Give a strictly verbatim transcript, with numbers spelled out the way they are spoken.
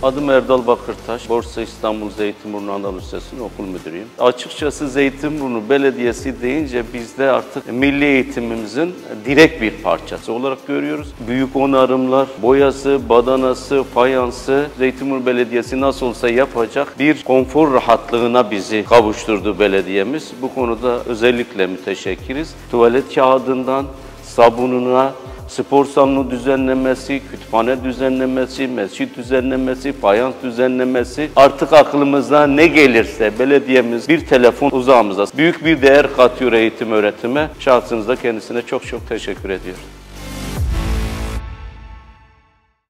Adım Erdal Bakırtaş, Borsa İstanbul Zeytinburnu Anadolu Lisesi'nin okul müdürüyüm. Açıkçası Zeytinburnu Belediyesi deyince biz de artık milli eğitimimizin direkt bir parçası olarak görüyoruz. Büyük onarımlar, boyası, badanası, fayansı Zeytinburnu Belediyesi nasıl olsa yapacak bir konfor rahatlığına bizi kavuşturdu belediyemiz. Bu konuda özellikle müteşekkiriz. Tuvalet kağıdından sabununa, spor salonu düzenlemesi, kütüphane düzenlemesi, mescit düzenlemesi, fayans düzenlemesi, artık aklımıza ne gelirse belediyemiz bir telefon uzağımıza büyük bir değer katıyor eğitim öğretime. Şahsınızda kendisine çok çok teşekkür ediyorum.